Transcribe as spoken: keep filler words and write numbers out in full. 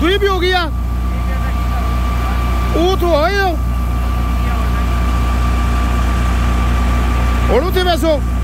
तुम भी हो गया वो तो आए हो और उसे वैसो